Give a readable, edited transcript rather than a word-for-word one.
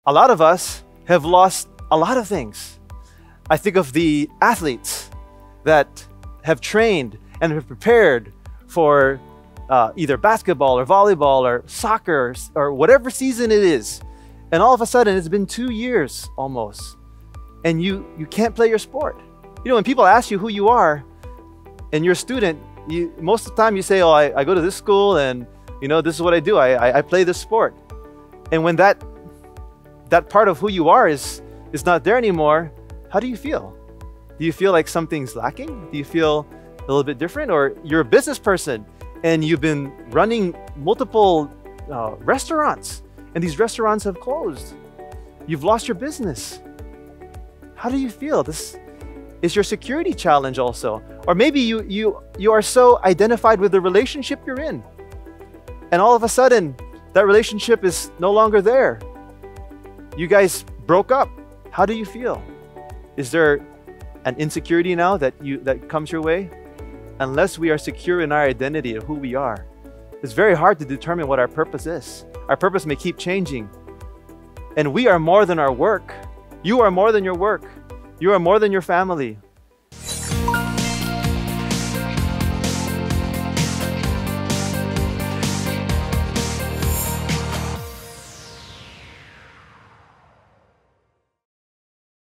a lot of us have lost a lot of things. I think of the athletes that have trained and have prepared for either basketball or volleyball or soccer or whatever season it is. And all of a sudden, it's been 2 years almost, and you can't play your sport. You know, when people ask you who you are and you're a student, most of the time you say, oh, I go to this school and, you know, this is what I do. I play this sport. And when that part of who you are is not there anymore, how do you feel? Do you feel like something's lacking? Do you feel a little bit different? Or you're a business person and you've been running multiple restaurants, and these restaurants have closed. You've lost your business. How do you feel? This is your security challenge also. Or maybe you are so identified with the relationship you're in, and all of a sudden that relationship is no longer there. You guys broke up. How do you feel? Is there an insecurity now that comes your way? Unless we are secure in our identity of who we are, it's very hard to determine what our purpose is. Our purpose may keep changing. And we are more than our work. You are more than your work. You are more than your family.